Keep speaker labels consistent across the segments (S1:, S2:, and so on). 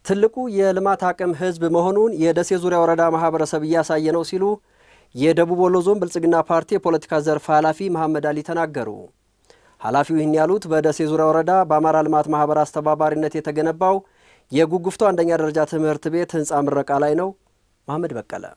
S1: ትልቁ የልማት አቅም ህዝብ መሆኑን የደሴ ዙሪያ ወረዳ ማህበረሰብ እያሳየ ነው ሲሉ የደቡብ ወሎ ዞን ብልጽግና ፓርቲ የፖለቲካ ዘርፍ ኃላፊ መሐመድ አሊ ተናገሩ። ኃላፊው ይህን ያሉት በደሴ ዙሪያ ወረዳ በአማራ ልማት ማህበር አስተባባሪነት የተገነባው የጉጉፍቱ አንደኛ ደረጃ ትምህርት ቤት ህንጻ ምረቃ ላይ ነው። መሐመድ በቀለ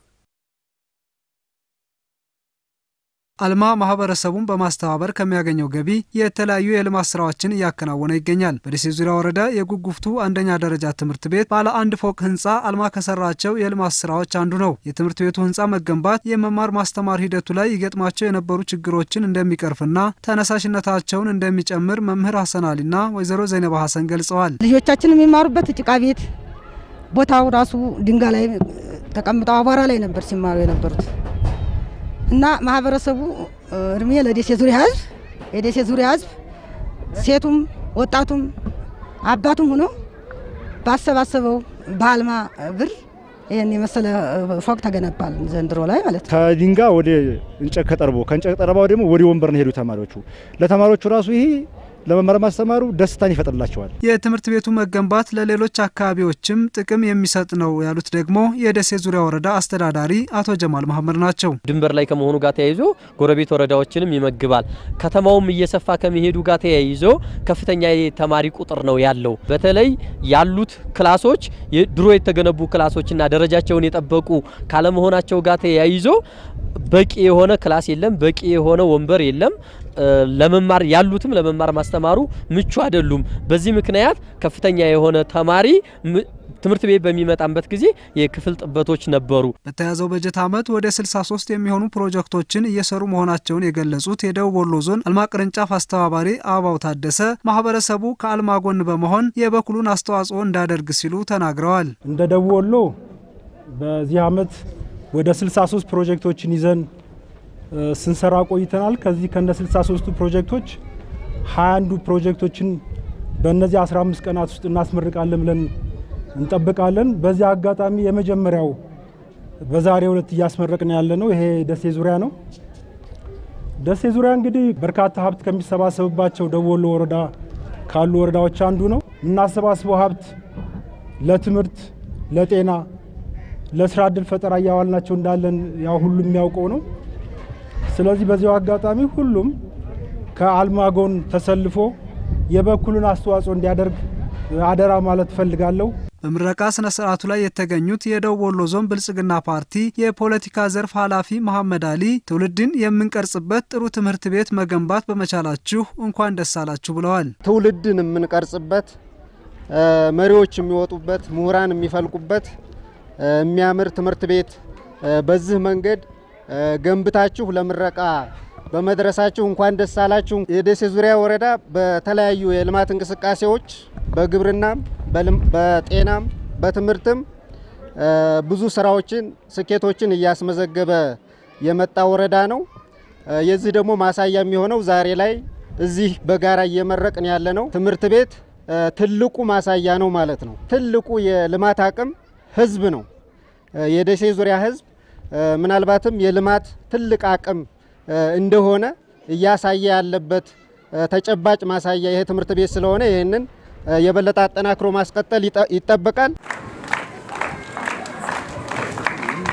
S2: አልማ ማህበረሰቡን በማስተባበር ከሚያገኘው ገቢ የተለያዩ የልማት ስራዎችን ያከናወነ ይገኛል። በደሴ ዙሪያ ወረዳ የጉጉፍቱ አንደኛ ደረጃ ትምህርት ቤት ባለ አንድ ፎቅ ህንጻ አልማ ከሰራቸው የልማት ስራዎች አንዱ ነው። የትምህርት ቤቱ ህንጻ መገንባት የመማር ማስተማር ሂደቱ ላይ ይገጥማቸው የነበሩ ችግሮችን እንደሚቀርፍና ተነሳሽነታቸውን እንደሚጨምር መምህር ሐሰን አሊና ወይዘሮ ዘይነባ ሐሰን ገልጸዋል።
S3: ልጆቻችን የሚማሩበት ጭቃ ቤት ቦታው ራሱ ድንጋይ ላይ ተቀምጠው አቧራ ላይ ነበር ሲማሩ የነበሩት እና ማህበረሰቡ እርሜ ለደሴ ዙሪያ ህዝብ የደሴ ዙሪያ ህዝብ ሴቱም ወጣቱም አባቱም ሆኖ ባሰባሰበው በአልማ ብር ይሄን የመሰለ ፎቅ ተገነባል ዘንድሮ ላይ ማለት ነው።
S4: ከድንጋይ ወደ እንጨት ከእንጨት ጠረባው ደግሞ ወደ ወንበር ነው ሄዱ ተማሪዎቹ። ለተማሪዎቹ ራሱ ይሄ ለመማር ማስተማሩ ደስታን ይፈጥርላቸዋል።
S2: የትምህርት ቤቱ መገንባት ለሌሎች አካባቢዎችም ጥቅም የሚሰጥ ነው ያሉት ደግሞ የደሴ ዙሪያ ወረዳ አስተዳዳሪ አቶ ጀማል መሐመድ ናቸው።
S5: ድንበር ላይ ከመሆኑ ጋር ተያይዞ ጎረቤት ወረዳዎችንም ይመግባል። ከተማውም እየሰፋ ከመሄዱ ጋር ተያይዞ ከፍተኛ የተማሪ ቁጥር ነው ያለው። በተለይ ያሉት ክላሶች ድሮ የተገነቡ ክላሶችና ደረጃቸውን የጠበቁ ካለ መሆናቸው ጋር ተያይዞ በቂ የሆነ ክላስ የለም፣ በቂ የሆነ ወንበር የለም። ለመማር ያሉትም ለመማር ማስተማሩ ምቹ አይደሉም። በዚህ ምክንያት ከፍተኛ የሆነ ተማሪ ትምህርት ቤት በሚመጣበት ጊዜ የክፍል ጥበቶች ነበሩ።
S2: በተያዘው በጀት ዓመት ወደ 63 የሚሆኑ ፕሮጀክቶችን እየሰሩ መሆናቸውን የገለጹት የደቡብ ወሎ ዞን አልማ ቅርንጫፍ አስተባባሪ አባው ታደሰ ማህበረሰቡ ከአልማ ጎን በመሆን የበኩሉን አስተዋጽኦ እንዳደርግ ሲሉ ተናግረዋል።
S4: እንደ ደቡብ ወሎ በዚህ ዓመት ወደ 63 ፕሮጀክቶችን ይዘን ስንሰራ ቆይተናል። ከዚህ ከነ 63ቱ ፕሮጀክቶች 21 ፕሮጀክቶችን በእነዚህ 15 ቀናት ውስጥ እናስመርቃለን ብለን እንጠብቃለን። በዚህ አጋጣሚ የመጀመሪያው በዛሬው ዕለት እያስመረቅን ያለነው ይሄ ደሴ ዙሪያ ነው። ደሴ ዙሪያ እንግዲህ በርካታ ሀብት ከሚሰባሰብባቸው ደቡብ ወሎ ወረዳ ካሉ ወረዳዎች አንዱ ነው። እናሰባስበው ሀብት ለትምህርት፣ ለጤና፣ ለስራ ዕድል ፈጠራ ያዋልናቸው እንዳለን ያው ሁሉም የሚያውቀው ነው። ስለዚህ በዚያው አጋጣሚ ሁሉም ከአልማ ጎን ተሰልፎ የበኩሉን አስተዋጽኦ እንዲያደርግ አደራ ማለት ፈልጋለሁ።
S2: በምረቃ ስነ ስርዓቱ ላይ የተገኙት የደቡብ ወሎ ዞን ብልጽግና ፓርቲ የፖለቲካ ዘርፍ ኃላፊ መሐመድ አሊ ትውልድን የምንቀርጽበት ጥሩ ትምህርት ቤት መገንባት በመቻላችሁ እንኳን ደስ አላችሁ ብለዋል።
S6: ትውልድን የምንቀርጽበት መሪዎች የሚወጡበት ምሁራን የሚፈልቁበት የሚያምር ትምህርት ቤት በዚህ መንገድ ገንብታችሁ ለምረቃ በመድረሳችሁ እንኳን ደስ አላችሁ። የደሴ ዙሪያ ወረዳ በተለያዩ የልማት እንቅስቃሴዎች በግብርናም በጤናም በትምህርትም ብዙ ስራዎችን ስኬቶችን እያስመዘገበ የመጣ ወረዳ ነው። የዚህ ደግሞ ማሳያ የሚሆነው ዛሬ ላይ እዚህ በጋራ እየመረቅን ያለነው ትምህርት ቤት ትልቁ ማሳያ ነው ማለት ነው። ትልቁ የልማት አቅም ህዝብ ነው። የደሴ ዙሪያ ህዝብ ምናልባትም የልማት ትልቅ አቅም እንደሆነ እያሳየ ያለበት ተጨባጭ ማሳያ ይሄ ትምህርት ቤት ስለሆነ ይሄንን የበለጠ አጠናክሮ ማስቀጠል ይጠበቃል።